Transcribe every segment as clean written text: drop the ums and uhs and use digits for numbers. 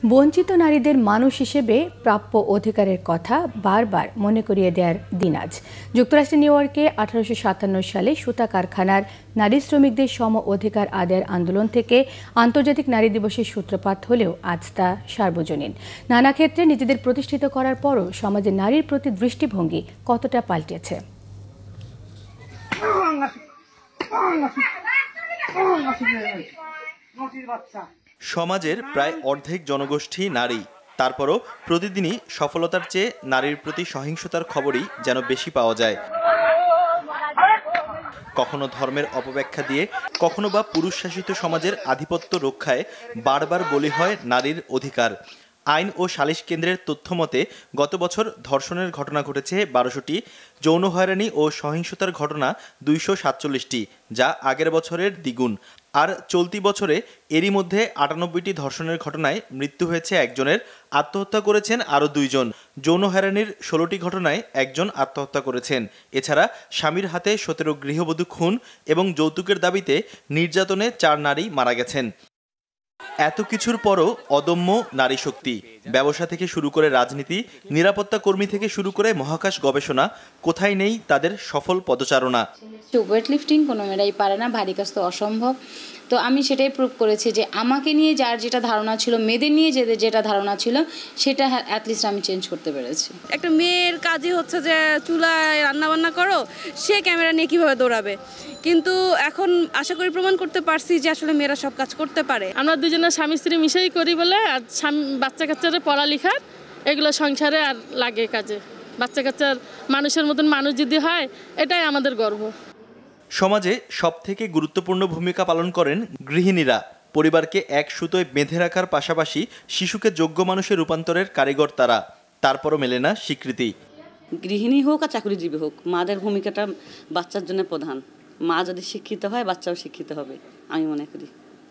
বঞ্চিত নারীদের মানুষ হিসেবে প্রাপ্য অধিকারের কথা বারবার মনে করিয়ে দেওয়ার দিন আজ। যুক্তরাষ্ট্রের নিউ ইয়র্কে 1857 সালে সুতা কারখানার নারী শ্রমিকদের সম অধিকার আদায়ের আন্দোলন থেকে আন্তর্জাতিক নারী দিবসের সূত্রপাত হলেও আজ তা সার্বজনীন। নানা ক্ষেত্রে নিজেদের প্রতিষ্ঠিত করার পরও সমাজে নারীর প্রতি দৃষ্টিভঙ্গি কতটা পাল্টেছে। সমাজের প্রায় অর্ধেক জনগোষ্ঠী নারী, তারপরও প্রতিদিনই সফলতার চেয়ে নারীর প্রতি সহিংসতার খবরই যেন বেশি পাওয়া যায়। কখনো ধর্মের অপব্যাখ্যা দিয়ে, কখনো বা পুরুষ শাসিত সমাজের আধিপত্য রক্ষায় বারবার বলি হয় নারীর অধিকার। আইন ও সালিশ কেন্দ্রের তথ্য মতে গত বছর ধর্ষণের ঘটনা ঘটেছে 1200টি, যৌন হয়রানি ও সহিংসতার ঘটনা 247টি, যা আগের বছরের দ্বিগুণ। আর চলতি বছরে এরই মধ্যে 98টি ধর্ষণের ঘটনায় মৃত্যু হয়েছে একজনের, আত্মহত্যা করেছেন আরও 2 জন। যৌন হয়রানির 16টি ঘটনায় একজন আত্মহত্যা করেছেন। এছাড়া স্বামীর হাতে 17 গৃহবধূ খুন এবং যৌতুকের দাবিতে নির্যাতনে 4 নারী মারা গেছেন। এত কিছুর পরও অদম্য নারী শক্তি। ব্যবসা থেকে শুরু করে রাজনীতি, নিরাপত্তা কর্মী থেকে শুরু করে মহাকাশ গবেষণা, কোথায় নেই তাদের সফল পদচারণা। ওয়েট লিফটিং কোনো মেয়েরাই পারে না, ভারী কাজ তো অসম্ভব। তো আমি সেটাই প্রুভ করেছি যে আমাকে নিয়ে যার যেটা ধারণা ছিল, মেয়েদের নিয়ে যেটা ধারণা ছিল, সেটা অ্যাটলিস্ট আমি চেঞ্জ করতে পেরেছি। একটা মেয়ের কাজই হচ্ছে যে চুলায় রান্নাবান্না করো, সে ক্যামেরা নিয়ে কীভাবে দৌড়াবে, কিন্তু এখন আশা করি প্রমাণ করতে পারছি যে আসলে মেয়েরা সব কাজ করতে পারে। আমরা দুজনে স্বামী স্ত্রী মিশেই করি বলে আর বাচ্চা কাচ্চারা পড়ালেখার এগুলো সংসারে আর লাগে কাজে। বাচ্চা কাচ্চার মানুষের মতন মানুষ যদি হয়, এটাই আমাদের গর্ব। সমাজে সবথেকে গুরুত্বপূর্ণ ভূমিকা পালন করেন গৃহিণীরা। পরিবারকে এক সুতোয় বেঁধে রাখার পাশাপাশি শিশুকে যোগ্য মানুষে রূপান্তরের কারিগর তারা। তারপরও মেলে না স্বীকৃতি। গৃহিণী হোক আর চাকরিজীবী হোক, মাদের ভূমিকাটা বাচ্চার জন্য প্রধান। মা যদি শিক্ষিত হয়, বাচ্চাও শিক্ষিত হবে আমি মনে করি।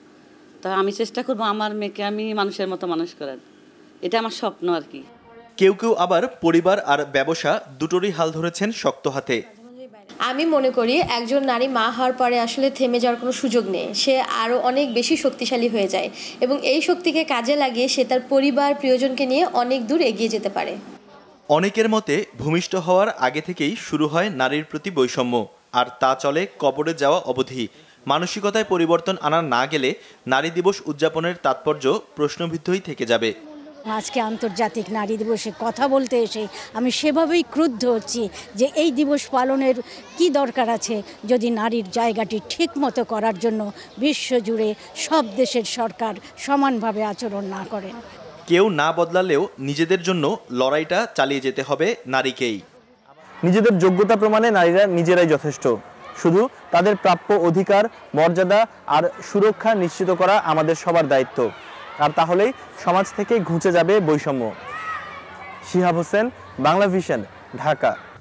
তো আমি চেষ্টা করবো আমার মেয়েকে আমি মানুষের মতো মানুষ করার, এটা আমার স্বপ্ন আর কি। কেউ কেউ আবার পরিবার আর ব্যবসা দুটোরই হাল ধরেছেন শক্ত হাতে। আমি মনে করি একজন নারী মা হওয়ার পরে আসলে থেমে যাওয়ার কোনো সুযোগ নেই। সে আরও অনেক বেশি শক্তিশালী হয়ে যায় এবং এই শক্তিকে কাজে লাগিয়ে সে তার পরিবার প্রিয়জনকে নিয়ে অনেক দূর এগিয়ে যেতে পারে। অনেকের মতে ভূমিষ্ঠ হওয়ার আগে থেকেই শুরু হয় নারীর প্রতি বৈষম্য, আর তা চলে কবরে যাওয়া অবধি। মানসিকতায় পরিবর্তন আনা না গেলে নারী দিবস উদযাপনের তাৎপর্য প্রশ্নবিদ্ধই থেকে যাবে। আজকে আন্তর্জাতিক নারী দিবসে কথা বলতে এসে আমি সেভাবেই ক্রুদ্ধ হচ্ছি যে এই দিবস পালনের কি দরকার আছে যদি নারীর জায়গাটি ঠিক মতো করার জন্য বিশ্বজুড়ে সব দেশের সরকার সমানভাবে আচরণ না করেন। কেউ না বদলালেও নিজেদের জন্য লড়াইটা চালিয়ে যেতে হবে নারীকেই। নিজেদের যোগ্যতা প্রমাণে নারীরা নিজেরাই যথেষ্ট। শুধু তাদের প্রাপ্য অধিকার, মর্যাদা আর সুরক্ষা নিশ্চিত করা আমাদের সবার দায়িত্ব। আর তাহলেই সমাজ থেকে ঘুচে যাবে বৈষম্য। শিহাব হোসেন, বাংলা ভিশন, ঢাকা।